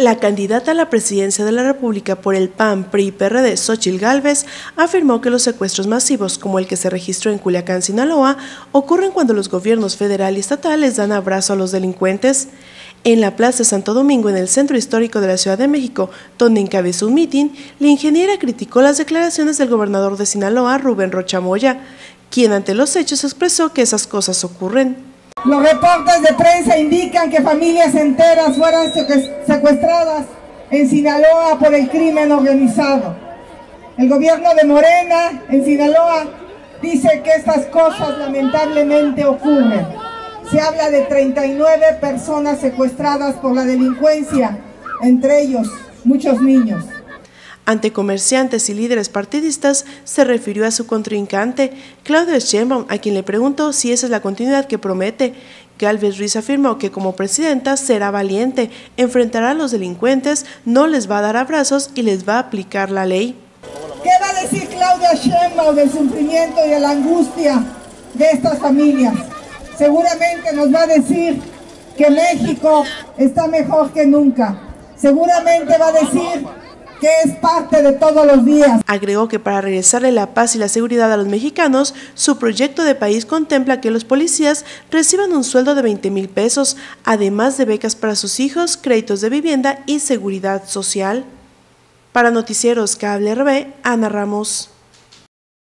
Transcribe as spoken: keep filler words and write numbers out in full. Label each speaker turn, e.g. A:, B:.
A: La candidata a la presidencia de la República por el P A N, P R I y P R D, Xóchitl Gálvez, afirmó que los secuestros masivos, como el que se registró en Culiacán, Sinaloa, ocurren cuando los gobiernos federal y estatal les dan abrazo a los delincuentes. En la Plaza Santo Domingo, en el centro histórico de la Ciudad de México, donde encabezó un mitin, la ingeniera criticó las declaraciones del gobernador de Sinaloa, Rubén Rocha Moya, quien ante los hechos expresó que esas cosas ocurren.
B: Los reportes de prensa indican que familias enteras fueron secuestradas en Sinaloa por el crimen organizado. El gobierno de Morena en Sinaloa dice que estas cosas lamentablemente ocurren. Se habla de treinta y nueve personas secuestradas por la delincuencia, entre ellos muchos niños.
A: Ante comerciantes y líderes partidistas, se refirió a su contrincante, Claudia Sheinbaum, a quien le preguntó si esa es la continuidad que promete. Gálvez Ruiz afirmó que como presidenta será valiente, enfrentará a los delincuentes, no les va a dar abrazos y les va a aplicar la ley.
B: ¿Qué va a decir Claudia Sheinbaum del sufrimiento y de la angustia de estas familias? Seguramente nos va a decir que México está mejor que nunca. Seguramente va a decir que es parte de todos los días.
A: Agregó que para regresarle la paz y la seguridad a los mexicanos, su proyecto de país contempla que los policías reciban un sueldo de veinte mil pesos, además de becas para sus hijos, créditos de vivienda y seguridad social. Para Noticieros Cable R B, Ana Ramos.